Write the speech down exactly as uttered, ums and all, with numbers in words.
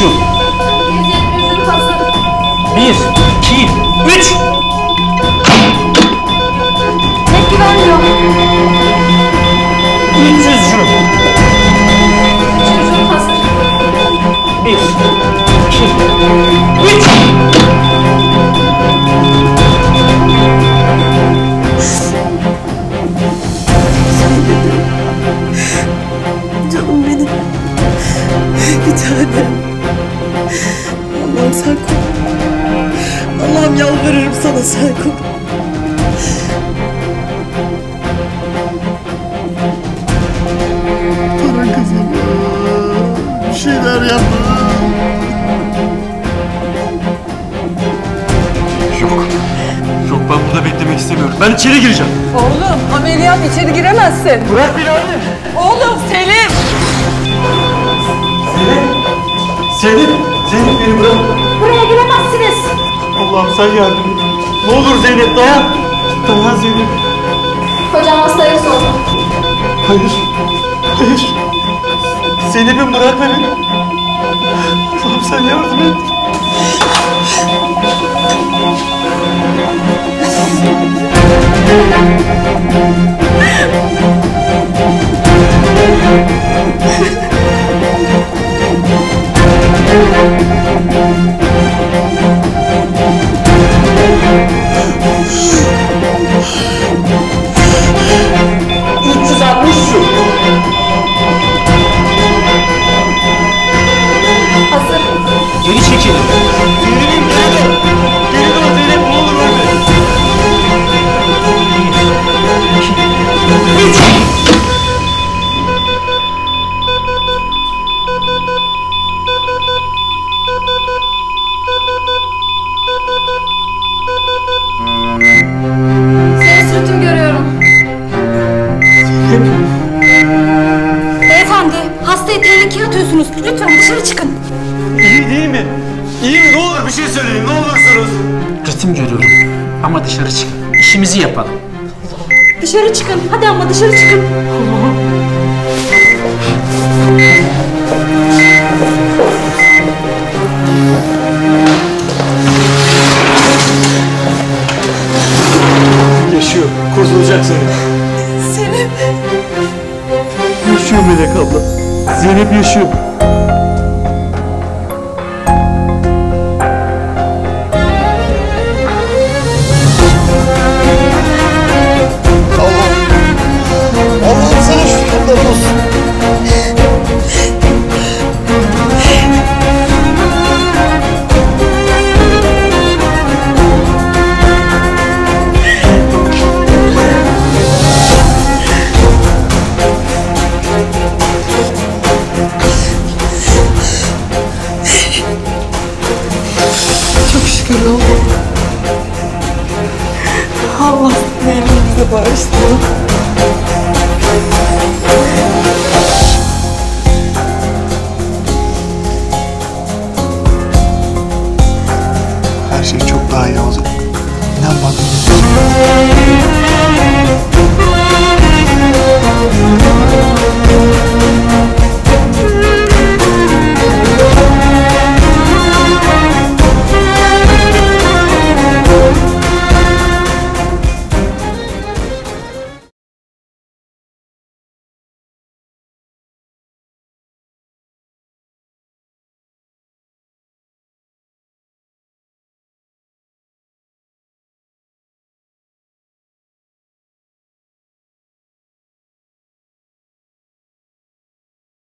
kurşun. Bir, iki, üç. Tepki vermiyor. üç yüz jül. Çocuğum hazır. Bir, iki, üç. Canım benim. Bir tanem. Allah'ım sen koru. Allah'ım yalvarırım sana, sen koru. Para kızım. Bir şeyler yap. Yok. Yok, ben burada beklemek istemiyorum. Ben içeri gireceğim. Oğlum ameliyat, içeri giremezsin. Bırak beni anne. Oğlum Selim. Zeynep. Zeynep. Zeynep, beni bırak. Buraya giremezsiniz. Allah'ım sen yardım et. Ne olur Zeynep, dayan. Dayan Zeynep. Hocam hastaya sordu. Hayır. Hayır. Zeynep'im, bırakma beni. Allah'ım sen yardım et. üç yüz altmış jül. Hazır. Geri çekilin. Zeynep'im, geri dön. Geri dön Zeynep, ne olur ölme. Bir, iki, üç. Seni sırtım görüyorum. Beyefendi, hastayı tehlikeye atıyorsunuz. Lütfen dışarı çıkın. İyi değil mi? İyi mi? Ne olur bir şey söyleyin, ne olursunuz. Ritim görüyorum. Ama dışarı çıkın. İşimizi yapalım. Dışarı çıkın. Hadi ama dışarı çıkın. Yaşıyor, kurtulacak Zeynep. Selim. Yaşıyor Melek abla. Zeynep yaşıyor. Allah'ım sana şükürler olsun. Çok şükür oğlum. Allah seni elimize bağışlasın.